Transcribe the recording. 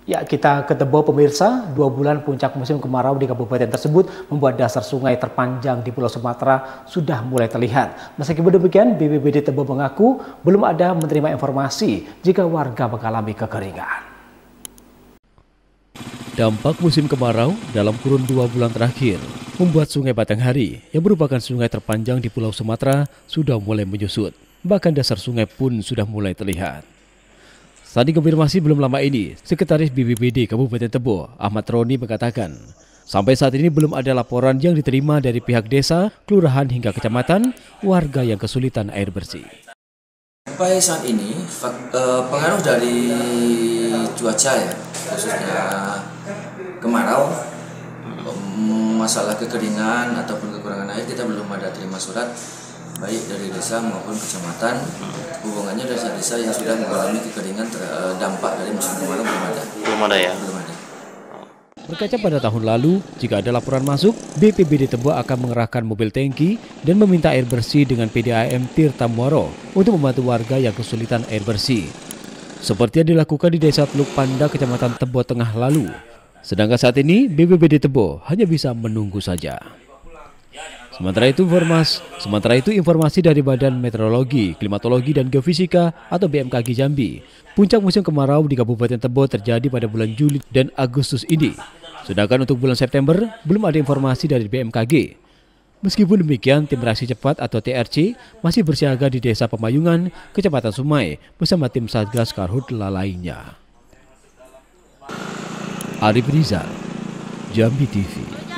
Ya, kita ke Tebo pemirsa, 2 bulan puncak musim kemarau di kabupaten tersebut membuat dasar sungai terpanjang di Pulau Sumatera sudah mulai terlihat. Meskipun demikian, BPBD Tebo mengaku belum ada menerima informasi jika warga mengalami kekeringan. Dampak musim kemarau dalam kurun 2 bulan terakhir membuat Sungai Batanghari yang merupakan sungai terpanjang di Pulau Sumatera sudah mulai menyusut. Bahkan dasar sungai pun sudah mulai terlihat. Saat dikonfirmasi belum lama ini, Sekretaris BPBD Kabupaten Tebo, Ahmad Roni mengatakan, sampai saat ini belum ada laporan yang diterima dari pihak desa, kelurahan hingga kecamatan, warga yang kesulitan air bersih. Sampai saat ini, pengaruh dari cuaca ya, khususnya kemarau, masalah kekeringan ataupun kekurangan air kita belum ada terima surat baik dari desa maupun kecamatan. Hubungannya desa-desa yang sudah mengalami kekeringan dampak dari musim kemarau belum ada. Belum ada ya? Belum ada. Berkaca pada tahun lalu, jika ada laporan masuk, BPBD Tebo akan mengerahkan mobil tangki dan meminta air bersih dengan PDAM Tirta Muaro untuk membantu warga yang kesulitan air bersih. Seperti yang dilakukan di Desa Teluk Panda, Kecamatan Tebo Tengah lalu. Sedangkan saat ini, BPBD Tebo hanya bisa menunggu saja. Sementara itu informasi dari Badan Meteorologi, Klimatologi dan Geofisika atau BMKG Jambi, puncak musim kemarau di Kabupaten Tebo terjadi pada bulan Juli dan Agustus ini. Sedangkan untuk bulan September belum ada informasi dari BMKG. Meskipun demikian, tim reaksi cepat atau TRC masih bersiaga di Desa Pemayungan, Kecamatan Sumai bersama tim Satgas Karhutla lainnya. Arif Rizal, Jambi TV.